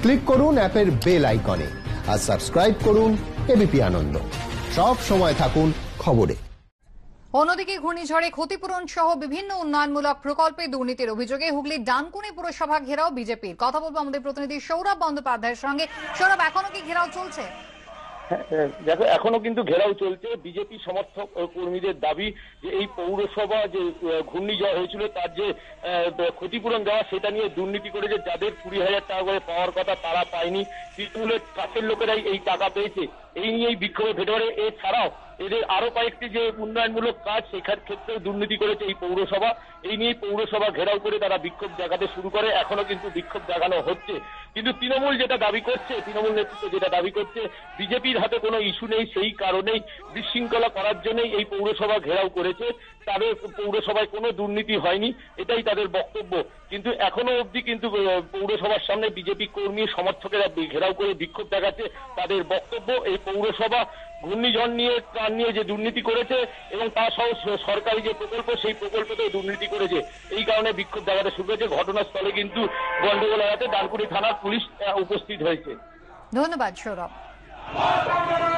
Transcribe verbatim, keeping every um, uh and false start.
Click করুন অ্যাপের bell আইকনে আর সাবস্ক্রাইব করুন এবিপি আনন্দ। সব সময় থাকুন খবরে। অন্যদিকে ঘূর্ণিঝড়ে ক্ষতিপূরণ সহ বিভিন্ন উন্নয়নমূলক প্রকল্পে দুর্নীতির অভিযোগে হুগলির ডানকুনি পুরসভা ঘেরাও বিজেপির। কথা বলবো আমাদের প্রতিনিধি সৌরভ বন্দ্যোপাধ্যায়ের সঙ্গে। সৌরভ, এখনো কি ঘেরাও চলছে? দেখো, এখনো কিন্তু ঘেরাও চলছে। বিজেপি সমর্থক কর্মীদের দাবি যে এই পৌরসভা যে ঘূর্ণিঝড় হয়েছিল তার যে ক্ষতিপূরণ দেওয়া সেটা নিয়ে দুর্নীতি করেছে। যাদের কুড়ি হাজার টাকা করে পাওয়ার কথা তারা পায়নি, তৃণমূলের কাছের লোকেরাই এই টাকা পেয়েছে। এই নিয়েই বিক্ষোভে ফেটে পড়ে। এছাড়াও এদের আরো কয়েকটি যে উন্নয়নমূলক কাজ সেখার ক্ষেত্রেও দুর্নীতি করেছে এই পৌরসভা। এই নিয়ে পৌরসভা ঘেরাও করে তারা বিক্ষোভ দেখাতে শুরু করে। এখনো কিন্তু বিক্ষোভ দেখানো হচ্ছে, কিন্তু তৃণমূল যেটা দাবি করছে, তৃণমূল নেতৃত্ব যেটা দাবি করছে, বিজেপির হাতে কোনো ইস্যু নেই, সেই কারণেই বিশৃঙ্খলা করার জন্যই এই পৌরসভা ঘেরাও করেছে। তাদের পৌরসভায় কোনো দুর্নীতি হয়নি, এটাই তাদের বক্তব্য। কিন্তু এখনো অবধি কিন্তু পৌরসভার সামনে বিজেপি কর্মী সমর্থকেরা ঘেরাও করে বিক্ষোভ দেখাচ্ছে। তাদের বক্তব্য এই পৌরসভা ঘূর্ণিঝড় নিয়ে ত্রাণ নিয়ে যে দুর্নীতি করেছে এবং তা সহ সরকারি যে প্রকল্প সেই প্রকল্পতেও দুর্নীতি করেছে। এই কারণে বিক্ষোভ দেখাতে শুরু হয়েছে। ঘটনাস্থলে কিন্তু গন্ডগোল এড়াতে ডানকুনি থানার পুলিশ উপস্থিত হয়েছে। ধন্যবাদ সৌরভ।